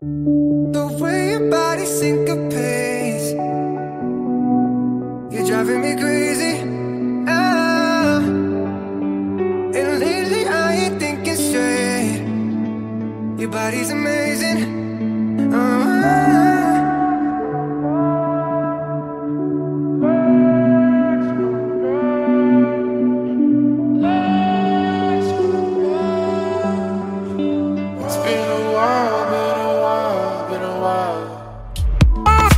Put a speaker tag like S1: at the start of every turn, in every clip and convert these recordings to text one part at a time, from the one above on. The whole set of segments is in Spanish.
S1: The way your body syncopates, you're driving me crazy. Ah, and lately I ain't thinking straight. Your body's amazing. It's been a while, been a while, been a while.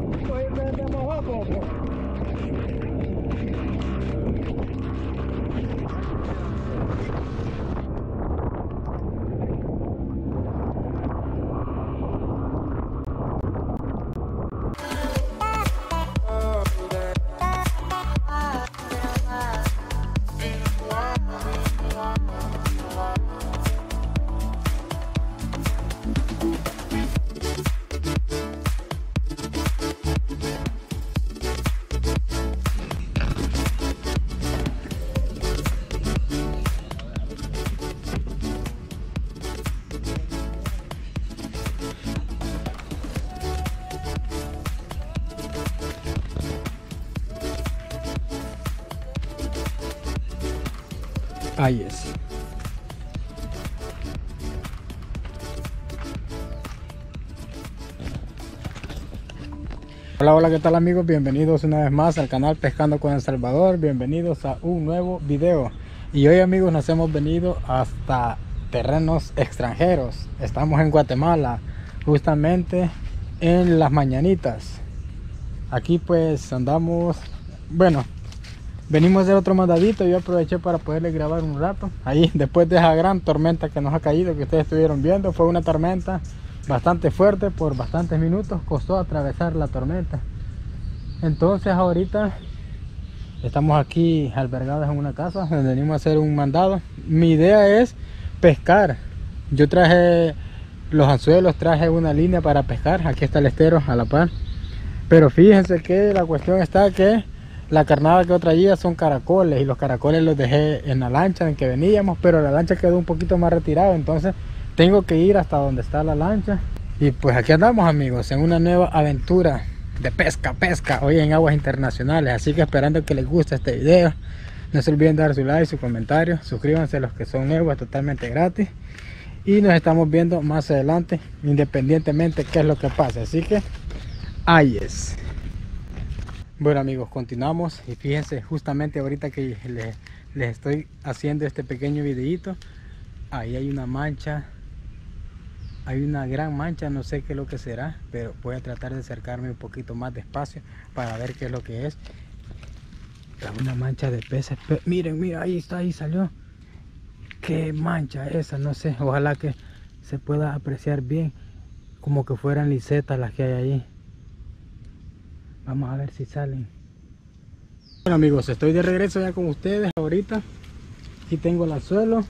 S2: Ahí es. Hola, hola, ¿qué tal amigos? Bienvenidos una vez más al canal Pescando con El Salvador. Bienvenidos a un nuevo video. Y hoy amigos nos hemos venido hasta terrenos extranjeros. Estamos en Guatemala, justamente en Las Mañanitas. Aquí pues andamos, bueno, venimos a hacer otro mandadito. Yo aproveché para poderles grabar un rato. Ahí después de esa gran tormenta que nos ha caído, que ustedes estuvieron viendo, fue una tormenta bastante fuerte por bastantes minutos. Costó atravesar la tormenta. Entonces ahorita estamos aquí albergados en una casa donde venimos a hacer un mandado. Mi idea es pescar. Yo traje los anzuelos, traje una línea para pescar. Aquí está el estero a la par. Pero fíjense que la cuestión está que la carnada que yo traía son caracoles, y los caracoles los dejé en la lancha en que veníamos, pero la lancha quedó un poquito más retirada, entonces tengo que ir hasta donde está la lancha. Y pues aquí andamos amigos, en una nueva aventura de pesca, hoy en aguas internacionales. Así que esperando que les guste este video, no se olviden de dar su like, su comentario, suscríbanse los que son nuevos, es totalmente gratis. Y nos estamos viendo más adelante, independientemente qué es lo que pase. Así que ahí es. Bueno amigos, continuamos. Y fíjense, justamente ahorita que les estoy haciendo este pequeño videito, ahí hay una mancha. Hay una gran mancha, no sé qué es lo que será, pero voy a tratar de acercarme un poquito más despacio para ver qué es lo que es. Una mancha de peces. Miren, mira, ahí está, ahí salió. Qué mancha esa, no sé, ojalá que se pueda apreciar bien, como que fueran lisetas las que hay ahí. Vamos a ver si salen. Bueno amigos, estoy de regreso ya con ustedes ahorita. Aquí tengo el anzuelo.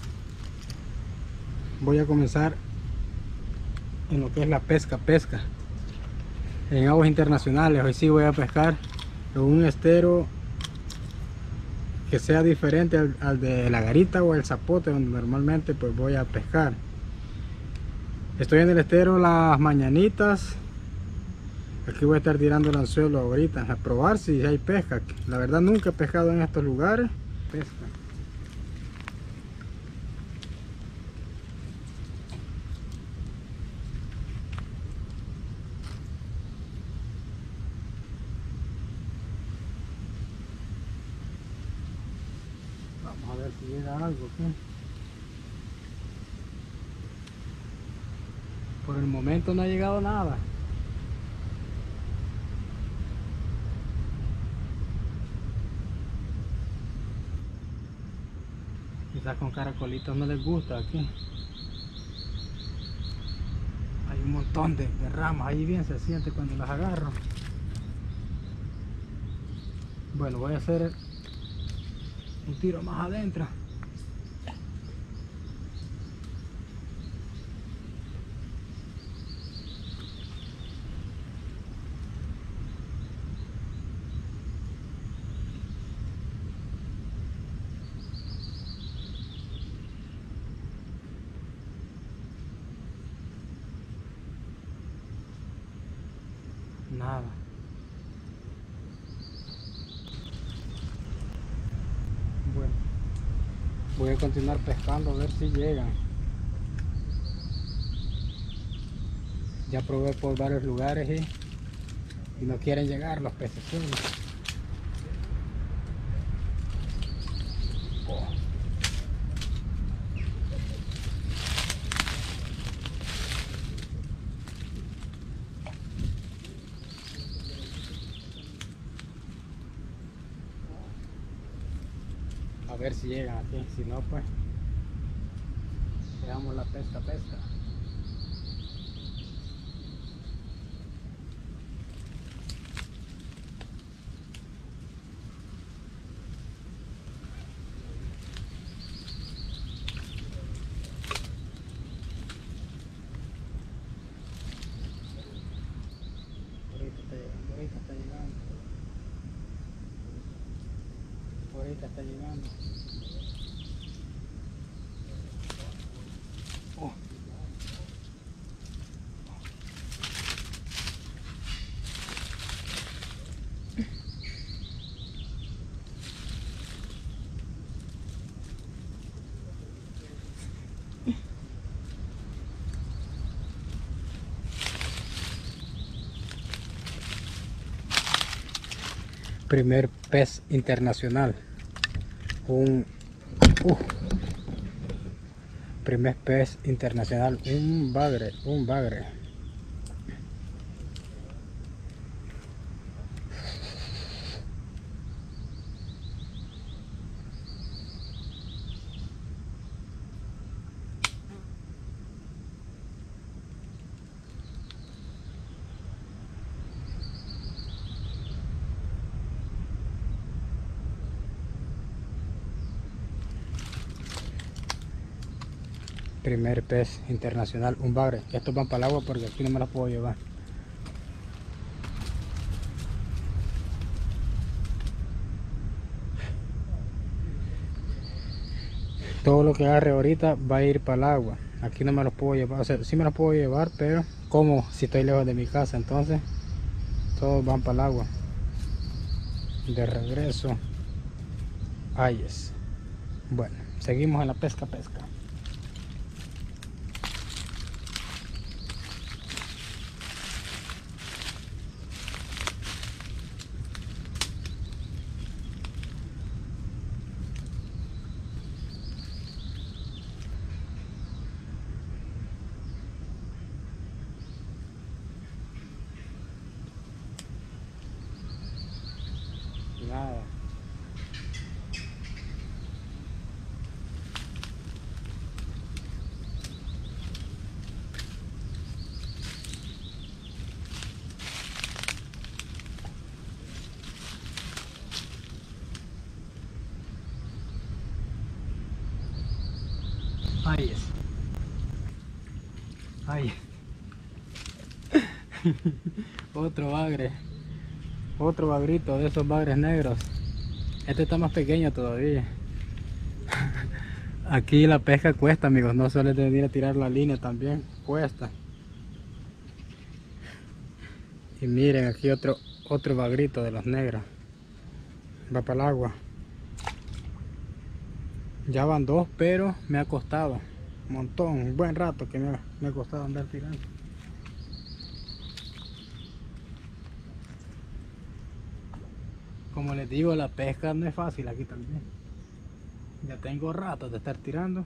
S2: Voy a comenzar en lo que es la pesca en aguas internacionales. Hoy sí voy a pescar en un estero que sea diferente al de la garita o el zapote, donde normalmente pues voy a pescar. Estoy en el estero Las Mañanitas. Aquí voy a estar tirando el anzuelo ahorita a probar si hay pesca. La verdad nunca he pescado en estos lugares. Pesca. Vamos a ver si llega algo aquí. Por el momento no ha llegado nada. Quizás con caracolitos no les gusta aquí. Hay un montón de ramas, ahí bien se siente cuando las agarro. Bueno, voy a hacer un tiro más adentro. Nada. Bueno, voy a continuar pescando a ver si llegan. Ya probé por varios lugares y no quieren llegar los peces. ver si llegan aquí, si no pues dejamos la pesca. Ahorita está llegando. Oh. Primer pez internacional. Primer pez internacional, un bagre. Primer pez internacional, un bagre. Estos van para el agua porque aquí no me los puedo llevar. Todo lo que agarre ahorita va a ir para el agua. Aquí no me los puedo llevar, o sea, sí me los puedo llevar, pero como si estoy lejos de mi casa, entonces todos van para el agua. De regreso, Ayes. Bueno, seguimos en la pesca. Nada. Ahí es. Ahí. Otro bagre. Otro bagrito de esos bagres negros. Este está más pequeño todavía. Aquí la pesca cuesta, amigos. No suele venir a tirar la línea también. Cuesta. Y miren, aquí otro bagrito de los negros. Va para el agua. Ya van dos, pero me ha costado un montón, un buen rato que me ha costado andar tirando. Como les digo, la pesca no es fácil aquí también. Ya tengo rato de estar tirando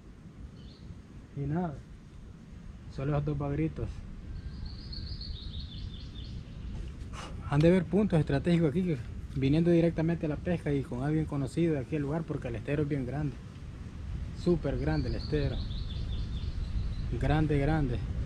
S2: y nada, solo los dos bagritos. Han de ver puntos estratégicos aquí, que viniendo directamente a la pesca y con alguien conocido de aquí al lugar, porque el estero es bien grande, súper grande el estero, grande.